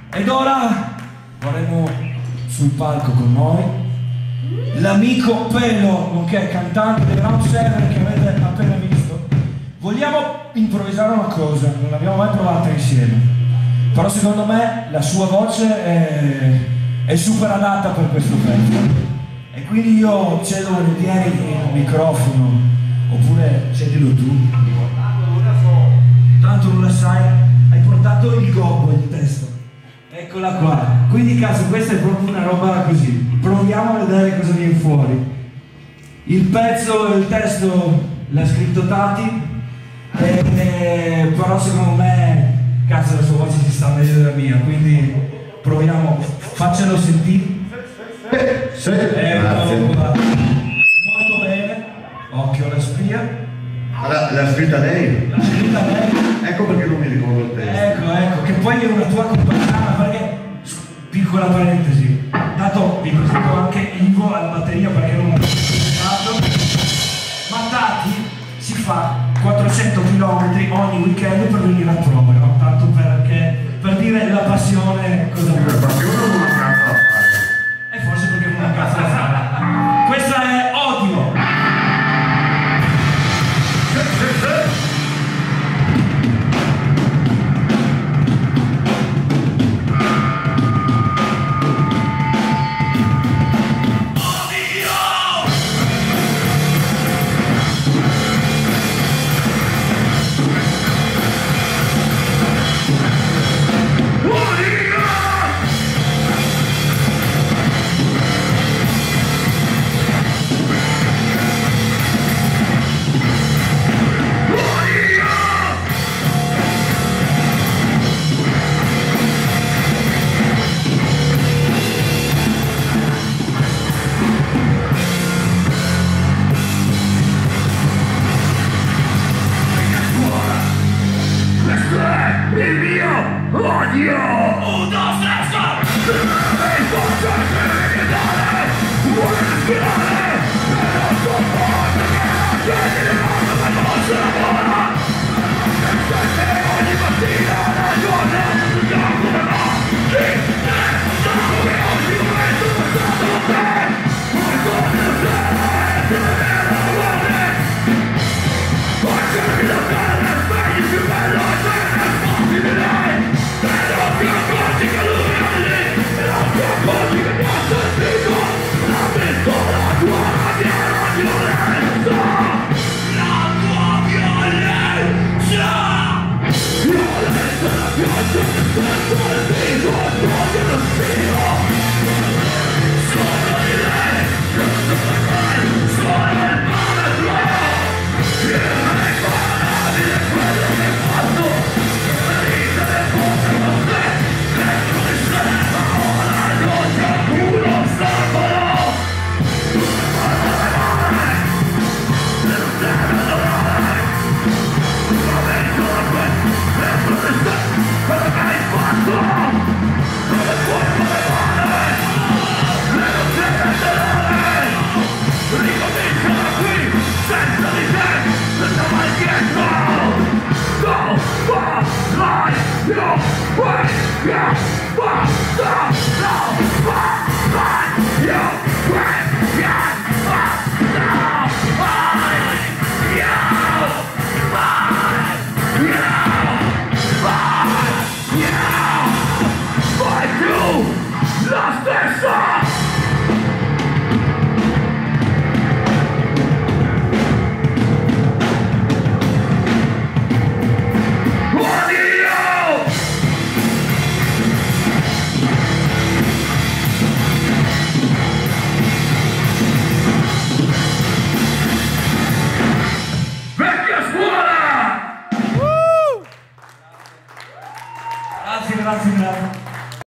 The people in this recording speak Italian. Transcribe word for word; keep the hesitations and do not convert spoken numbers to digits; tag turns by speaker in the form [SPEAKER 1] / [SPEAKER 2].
[SPEAKER 1] Ed ora vorremmo sul palco con noi l'amico Pello, nonché cantante del Round Seven che avete appena visto. Vogliamo improvvisare una cosa, non l'abbiamo mai provata insieme, però secondo me la sua voce è, è super adatta per questo pezzo. E quindi io cedo volentieri il microfono, oppure cedilo tu. Tanto non la sai, hai portato il gobbo in testa. Eccola qua. Quindi cazzo, questa è proprio una roba così. Proviamo a vedere cosa viene fuori. Il pezzo, il testo l'ha scritto Tati, e, e, però secondo me, cazzo, la sua voce si sta meglio della mia, quindi proviamo, faccelo sentire.
[SPEAKER 2] Sì,
[SPEAKER 1] Eh, molto bene, occhio alla spia.
[SPEAKER 2] L'ha, l'ha scritta lei?
[SPEAKER 1] L'ha scritta lei.
[SPEAKER 2] Ecco perché non mi ricordo il testo.
[SPEAKER 1] Ecco, ecco, che poi è una tua compaesana, perché, piccola parentesi, dato vi presento anche Ivo alla batteria perché non l'ho presentato, ma Tati si fa quattrocento chilometri ogni weekend per venire a prova, no? Tanto perché, per dire la passione, cosa vuoi?
[SPEAKER 2] La passione non una cazzo da fare.
[SPEAKER 1] E forse perché non ha cazzo da fare. Questa è Odio.
[SPEAKER 2] Sì, sì, sì.
[SPEAKER 3] Il mio odio! Un, due, tre, stop! Il forza criminale vuole respirare e non sopporta che la gente ne vada per non se lavora! E sente ogni mattina la giornata sul campo come va! Chi te sa come ogni momento passato a te! Ma come lo sai, tu non è la guardia! Ma cerchi la terra e svegli più veloce! Violenza, la pioggia, il senso del viso, il odio dello spiro.